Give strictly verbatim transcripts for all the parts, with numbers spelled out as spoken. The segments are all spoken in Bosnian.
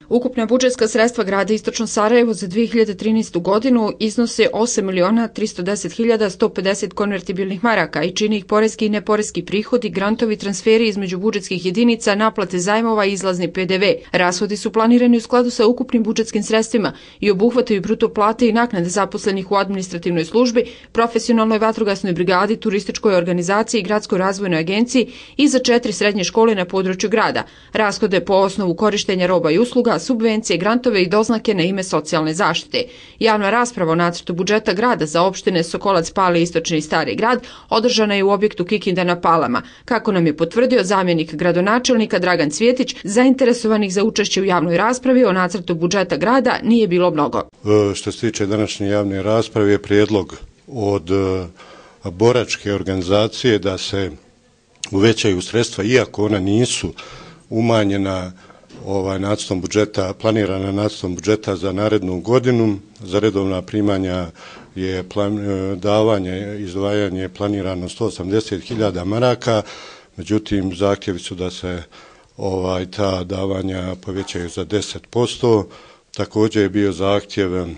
Ukupna budžetska sredstva grada Istočno Sarajevo za dvije hiljade trinaestu godinu iznose osam miliona tristo deset hiljada sto pedeset konvertibilnih maraka i čini ih poreski i neporeski prihodi, grantovi, transferi između budžetskih jedinica, naplate zajmova i izlazni P D V. Rashodi su planirani u skladu sa ukupnim budžetskim sredstvima i obuhvataju bruto plate i naknade zaposlenih u administrativnoj službi, profesionalnoj vatrogasnoj brigadi, turističkoj organizaciji i gradskoj razvojnoj agenciji i za četiri srednje škole na području grada. Rashode po osnovu korištenja roba i usluga, subvencije, grantove i doznake na ime socijalne zaštite. Javna rasprava o nacrtu budžeta grada za opštine Sokolac, Pale, Istočni i Stari grad održana je u objektu Kikinda na Palama. Kako nam je potvrdio zamjenik gradonačelnika Dragan Cvjetić, zainteresovanih za učešće u javnoj raspravi o nacrtu budžeta grada nije bilo mnogo. Što se tiče današnje javne rasprave je prijedlog od boračke organizacije da se uvećaju sredstva, iako ona nisu umanjena ovaj nacrtom budžeta, planirana nacrtom budžeta za narednu godinu. Za redovna primanja je plan, davanje, izdvajanje planirano sto osamdeset hiljada maraka, međutim zahtjevi su da se ovaj ta davanja povećaju za deset posto. Također je bio zahtjev e,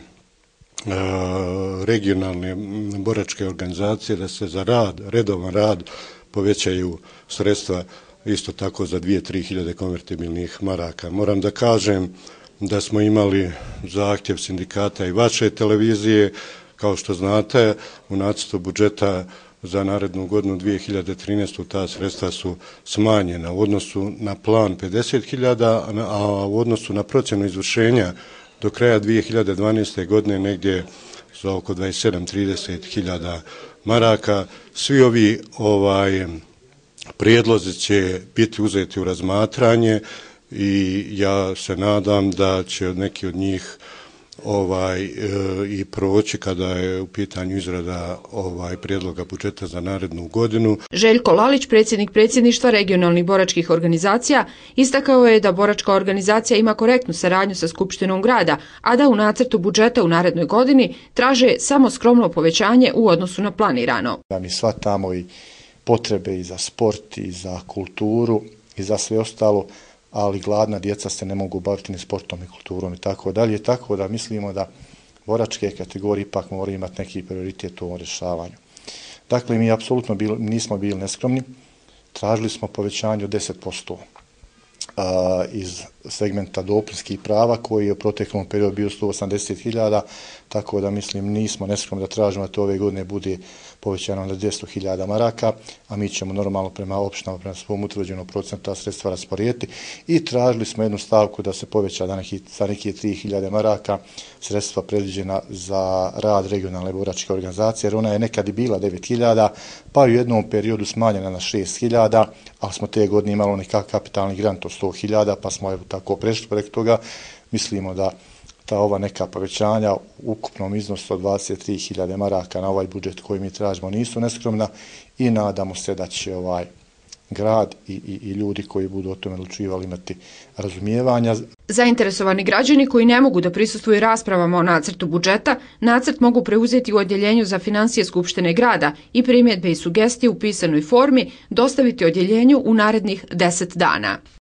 regionalne boračke organizacije da se za rad, redovan rad povećaju sredstva isto tako za dvije do tri hiljade konvertibilnih maraka. Moram da kažem da smo imali zahtjev sindikata i vaše televizije. Kao što znate, u nacrtu budžeta za narednu godinu dvije hiljade trinaestu ta sredstva su smanjena u odnosu na plan pedeset hiljada, a u odnosu na procjenu izvršenja do kraja dvije hiljade dvanaeste. godine negdje za oko dvadeset sedam do trideset hiljada maraka. Svi ovi ovaj prijedlozi će biti uzeti u razmatranje i ja se nadam da će neki od njih ovaj e, i proći kada je u pitanju izrada ovaj prijedloga budžeta za narednu godinu. Željko Lalić, predsjednik predsjedništva regionalnih boračkih organizacija, istakao je da boračka organizacija ima korektnu saradnju sa Skupštinom grada, a da u nacrtu budžeta u narednoj godini traže samo skromno povećanje u odnosu na planirano. Da mi shvatamo i potrebe i za sport i za kulturu i za sve ostalo, ali gladna djeca se ne mogu baviti ni sportom i kulturom i tako dalje, tako da mislimo da boračke kategorije ipak moraju imati neki prioritet u ovom rješavanju. Dakle, mi apsolutno bili, nismo bili neskromni, tražili smo povećanje od deset posto a, iz segmenta dopunskih prava koji je u proteklom periodu bio sto osamdeset hiljada, tako da mislim nismo neskromni da tražimo da to ove godine bude povećano na dvjesto hiljada maraka, a mi ćemo normalno prema opštinama, prema svom utvrđenom procentu ta sredstva rasporediti i tražili smo jednu stavku da se poveća da neki, za neke tri hiljade maraka sredstva predviđena za rad regionalne boračke organizacije, jer ona je nekad i bila devet hiljada, pa u jednom periodu smanjena na šest hiljada, ali smo te godine imali nekakav kapitalni grant od sto hiljada, pa smo evo tako prešli preko toga. Mislimo da ta ova neka povećanja u ukupnom iznosu od dvadeset tri hiljade maraka na ovaj budžet koji mi tražimo nisu neskromna i nadamo se da će ovaj grad i, i, i ljudi koji budu o tome odlučivali imati razumijevanja. Zainteresovani građani koji ne mogu da prisustvuju raspravama o nacrtu budžeta, nacrt mogu preuzeti u odjeljenju za financije Skupštine grada i primjedbe i sugestije u pisanoj formi dostaviti odjeljenju u narednih deset dana.